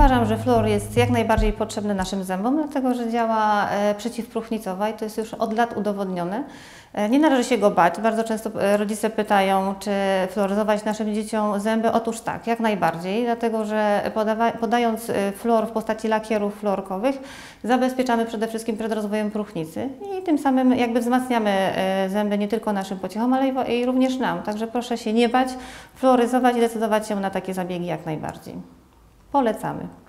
Uważam, że fluor jest jak najbardziej potrzebny naszym zębom, dlatego że działa przeciwpróchnicowo i to jest już od lat udowodnione. Nie należy się go bać. Bardzo często rodzice pytają, czy fluoryzować naszym dzieciom zęby. Otóż tak, jak najbardziej, dlatego że podając fluor w postaci lakierów fluorkowych zabezpieczamy przede wszystkim przed rozwojem próchnicy i tym samym jakby wzmacniamy zęby nie tylko naszym pociechom, ale i również nam. Także proszę się nie bać, fluoryzować i decydować się na takie zabiegi jak najbardziej. Polecamy.